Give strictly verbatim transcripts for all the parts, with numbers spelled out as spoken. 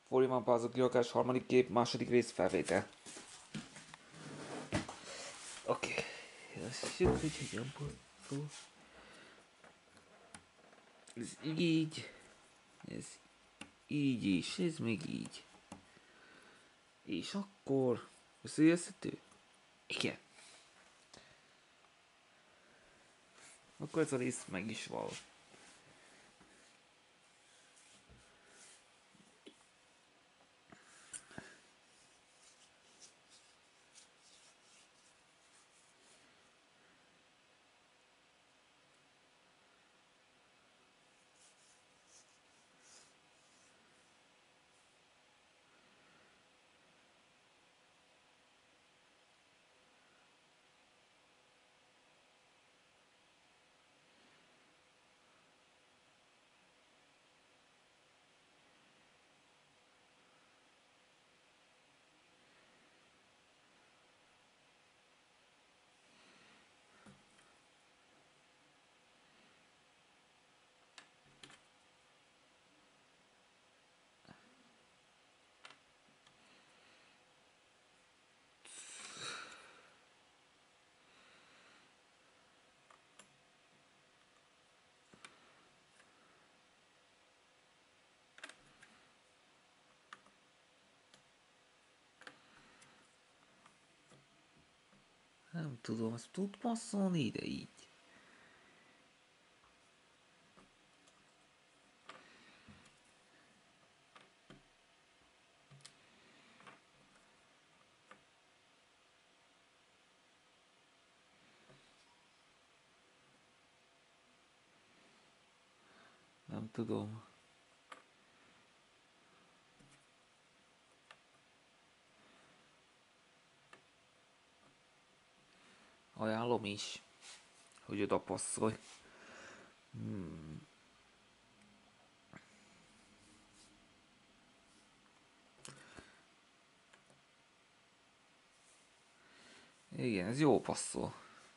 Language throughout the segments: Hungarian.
Fóliumban Puzzle kirakás, harmadik kép, második rész felvétel. Oké. Okay. Lássuk, hogy hogyan szól. Ez így. Ez így is, ez még így. És akkor... Összejegyezhető? Igen. Akkor ez a rész meg is van. Nem tudom, ezt tud passzolni ide így? Nem tudom. Ajánlom is, hogy oda passzolj. Hmm. Igen, ez jó passzol.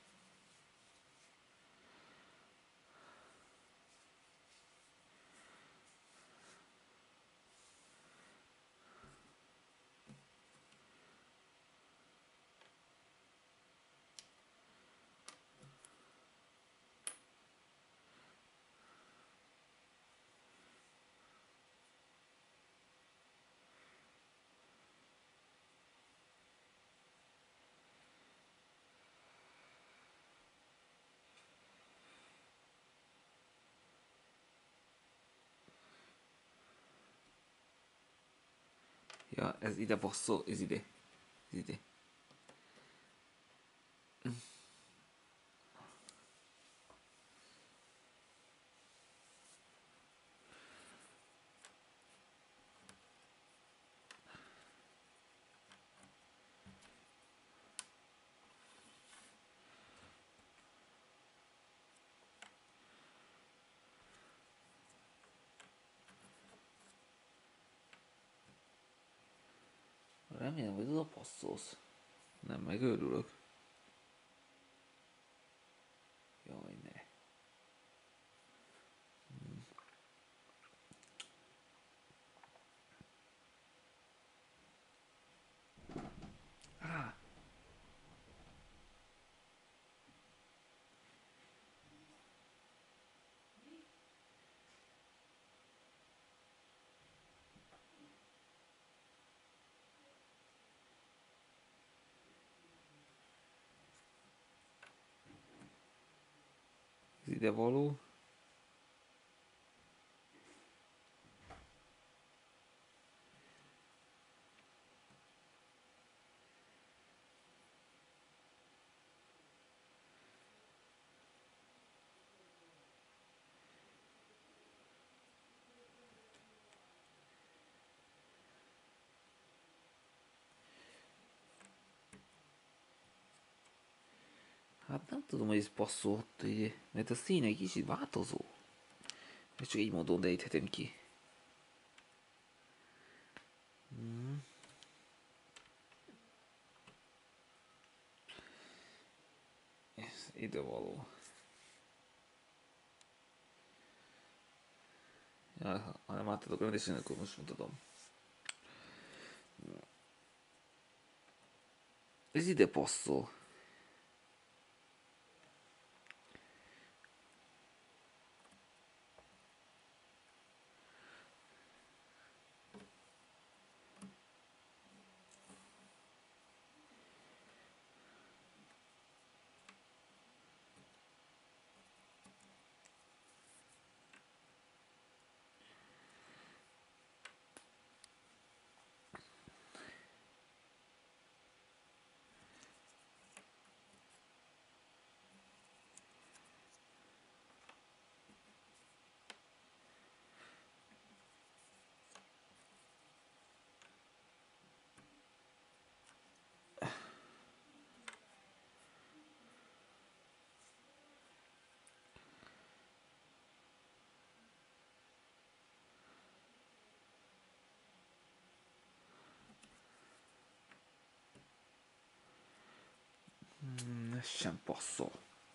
Ja, ez ide passzol, ez ide. Ez ide. Remélem, hogy oda passzolsz. Nem, megőrülök. Jaj, ne. Hmm. Ah. Ez ide való. Hát nem tudom, hogy ez passzolt, ugye, mert a színe egy kicsit változó. Ezt csak így módon deríthetem ki. Hmm. Ez ide való. Ja, ha nem átadok rendesen, akkor most mutatom. Ez ide passzol. Hmm, ez sem passzol.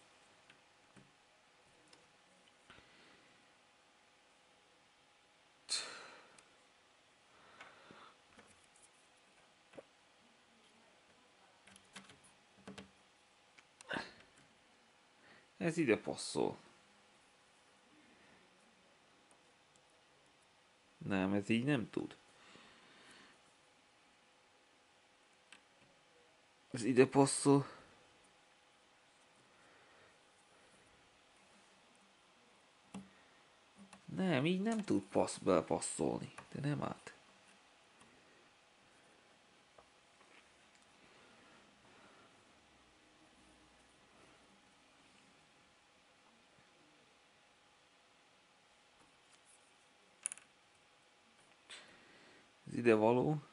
Ez ide passzol. Nem, ez így nem tud. Ez ide passzol. Nem, így nem tud passz belepasszolni. De nem át. Ez ide való.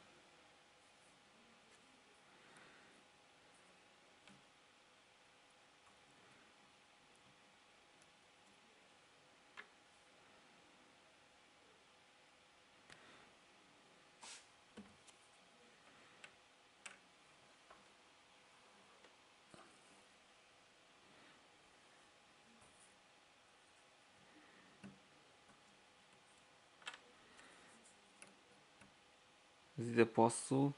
Ez ide passzol.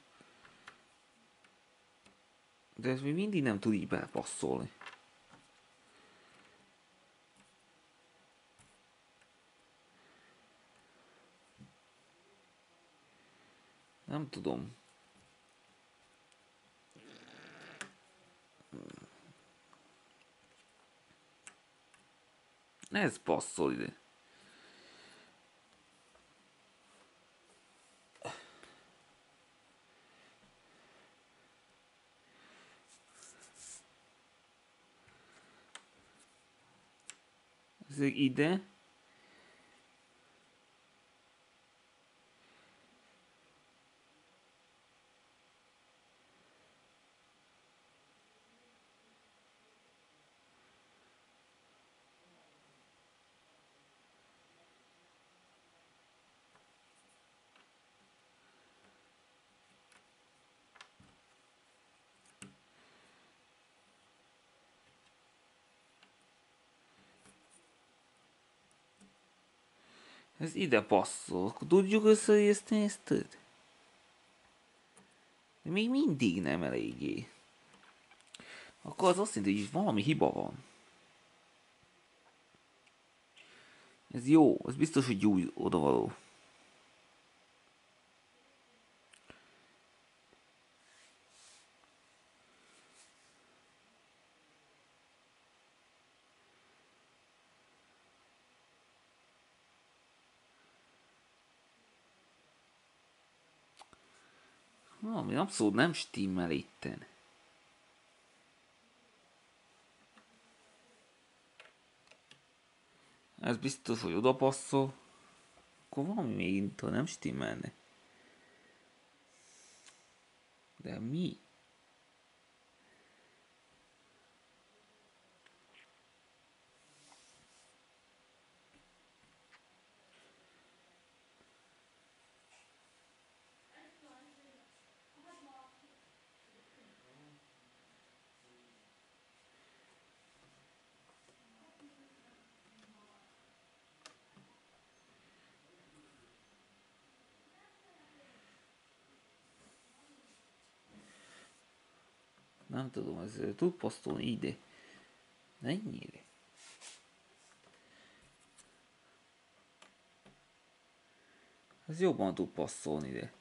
De ez még mindig nem tud így belepasszolni. Nem tudom. Ez passzol ide. Ez ide. Ez ide passzol. Akkor tudjuk összeérteni ezt? De még mindig nem eléggé. Akkor az azt jelenti, hogy valami hiba van. Ez jó, ez biztos, hogy jó odavaló. Valami abszolút nem stimmel itten. Ez biztos, hogy oda passzol. Akkor valami még itt nem stimmelne. De mi? Nem tudom, ez tud posztolni ide. Ennyire. Ez jobban tud passzolni ide.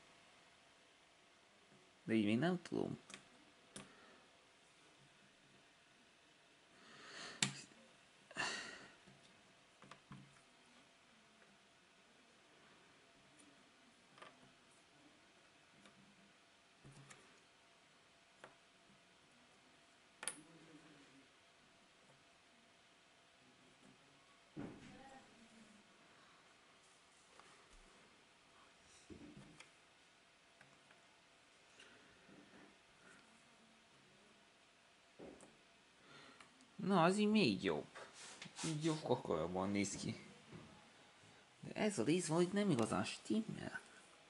De így még nem tudom. Na, az így még jobb. Így jobb kakarabban néz ki. De ez a rész valahogy nem igazán stimmel.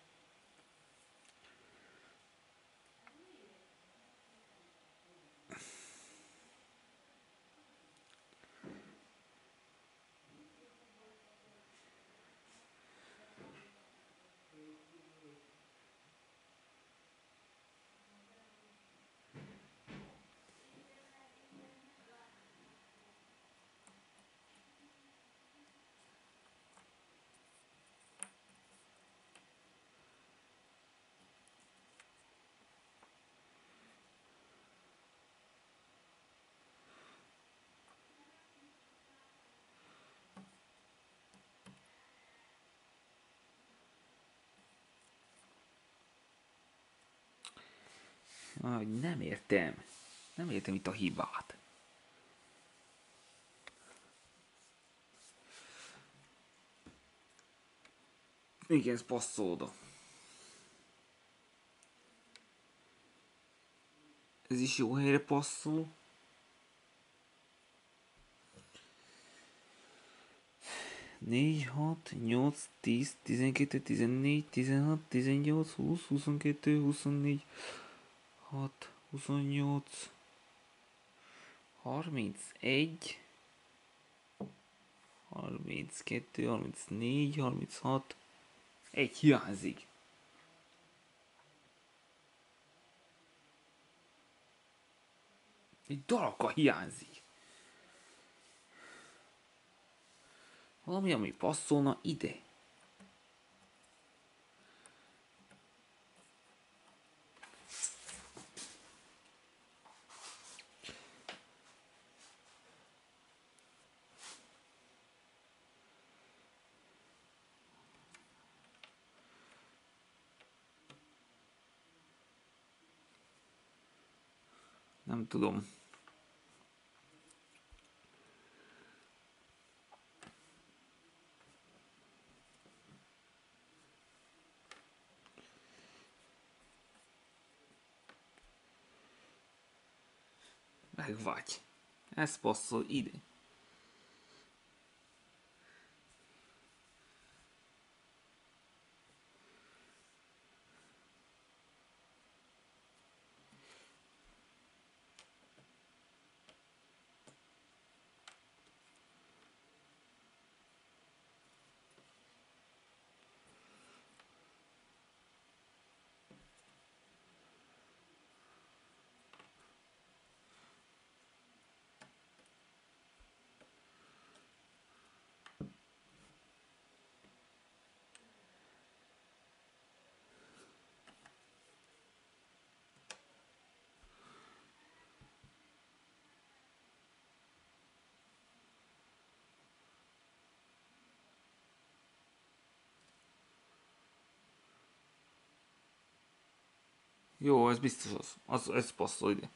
Ah, nem értem. Nem értem itt a hibát. Igen, ez passzol oda. Ez is jó helyre passzol. négy, hat, nyolc, tíz, tizenkettő, tizennégy, tizenhat, tizennyolc, húsz, huszonkettő, huszonnégy, hat, huszonnyolc, harmincegy, harminckettő, harmincnégy, harminchat. Egy hiányzik. Egy darabka hiányzik. Valami, ami passzolna ide. Nem tudom. Meg vagy. Ez passzol ide. Jó, ez biztos az. az ez passzol ide.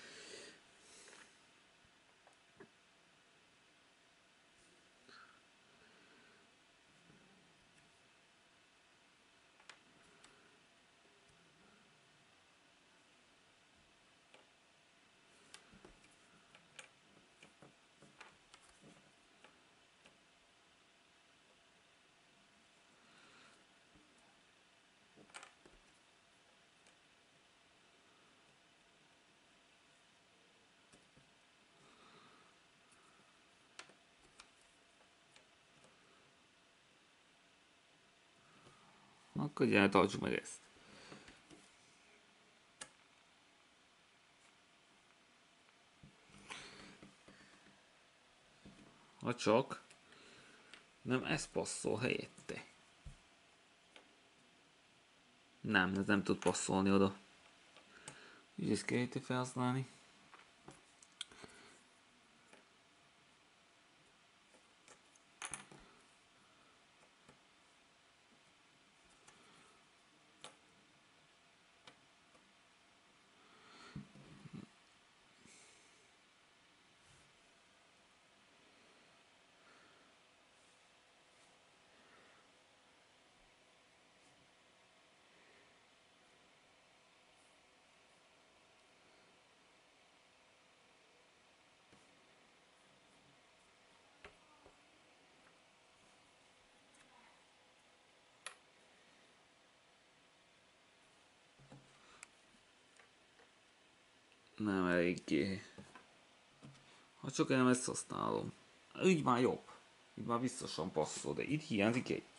Akkor gyere, tartsuk meg ezt. Ha csak nem ez passzol helyette. Nem, ez nem tud passzolni oda. Így ezt kell itt felhasználni. Nem eléggé. Ha csak nem ezt használom. Így már jobb. Így már biztosan passzol, de itt hiányzik egy.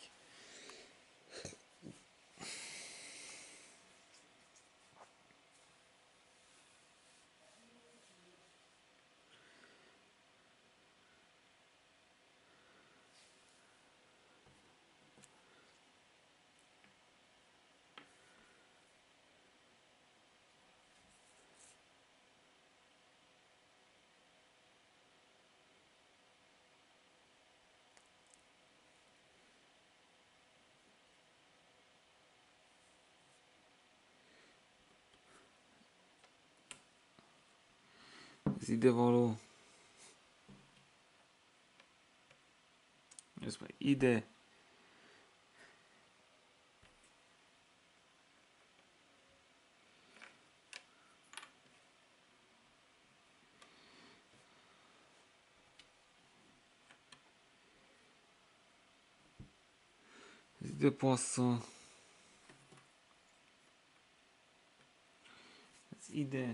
Ez ide való. Ez meg ide. Ez ide passzol. Ez ide.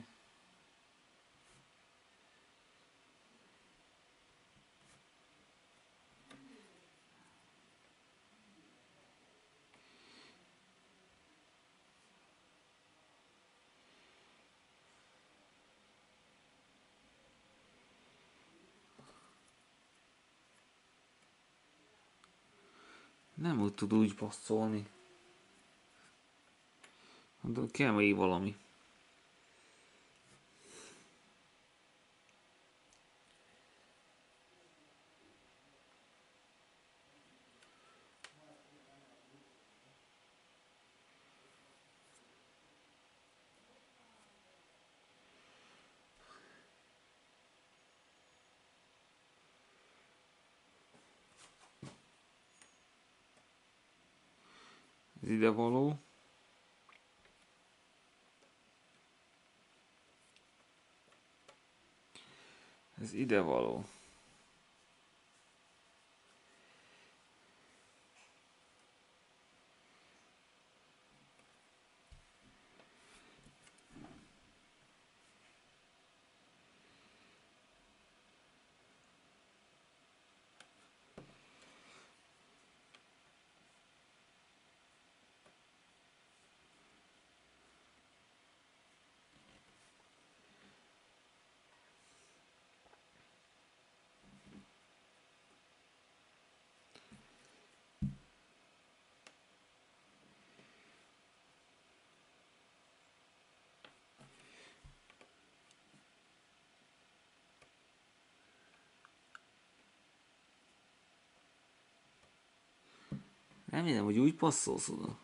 Nem úgy tud úgy passzolni. De kell még valami. Ez ide való. Ez ide való. Remélem, hogy úgy passzolsz oda.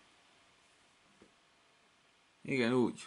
Igen, úgy.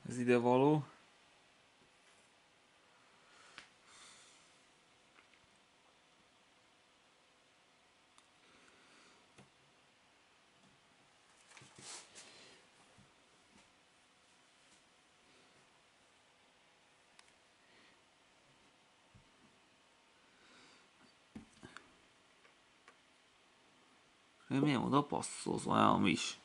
Ez ide való. Miért oda passzolsz olyan is?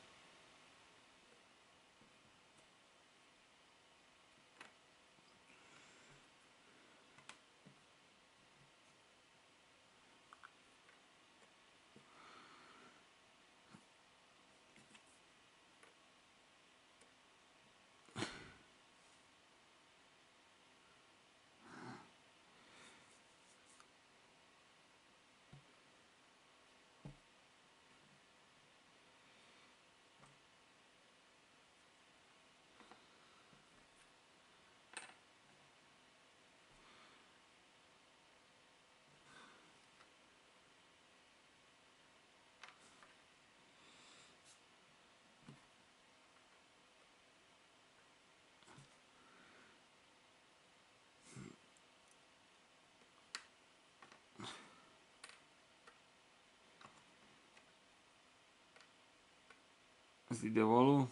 Ez ide való.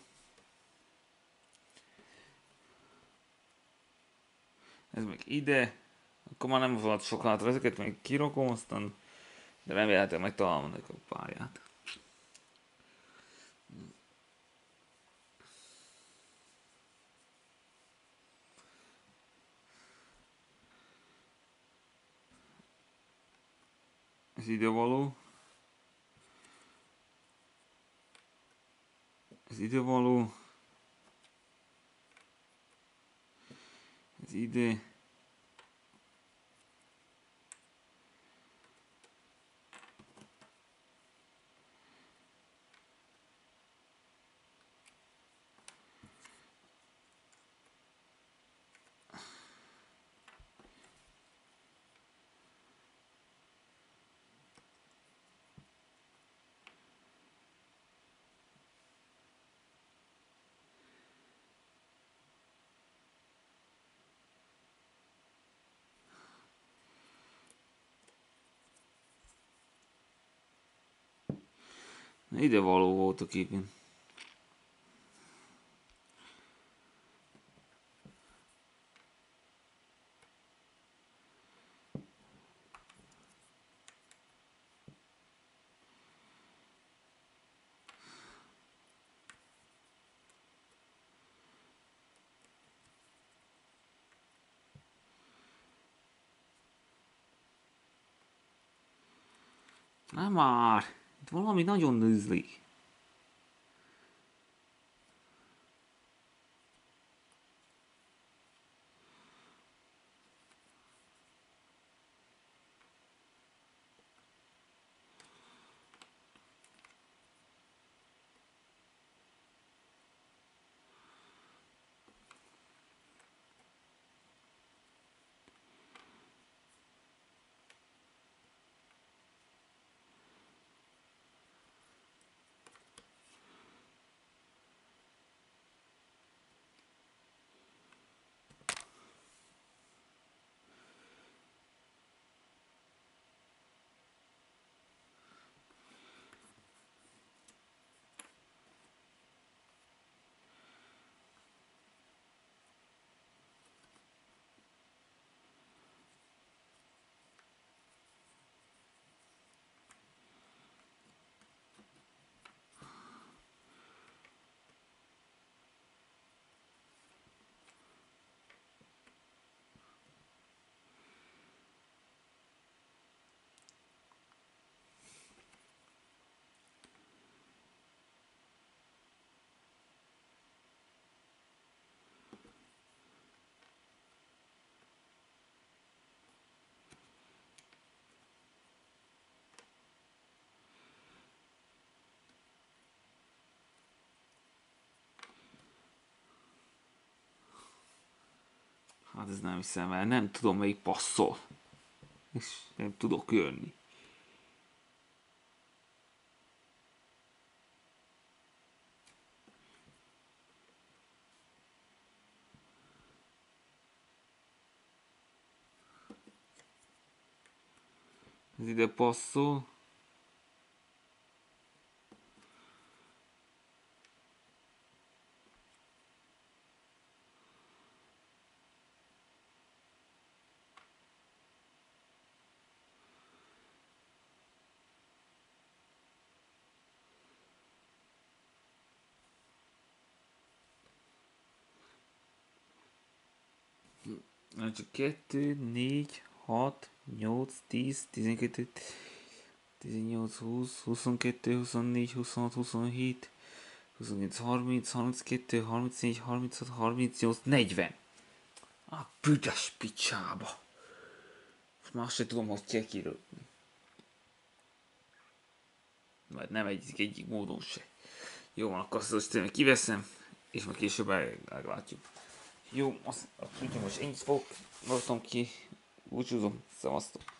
Ez meg ide. Akkor már nem volt sok hátra, ezeket még kirakom, aztán de remélhetően meg találom a pályát. Ez ide való. Ez ide való. Ez ide. Ide való volt a képen. Nem már! Itt valami nagyon nőzlik. Hát ez nem hiszem el, nem tudom melyik passzol. És nem tudok jönni. Ez ide passzol. Csak kettő, négy, hat, nyolc, tíz, tizenkettő, tizennyolc, húsz, huszonkettő, huszonnégy, huszonhat, huszonhét, huszonnyolc, harminc, harminckettő, harmincnégy, harminchat, harmincnyolc, negyven. A büdös picsába. Most már azt sem tudom, hogy kell kiröpni. Mert nem egyezik egyik módon se. Jó van, akkor azt tényleg kiveszem, és majd később meglátjuk. Jó, azt tudjuk, most ennyit fogok, voltam ki, búcsúzom, szevasztok.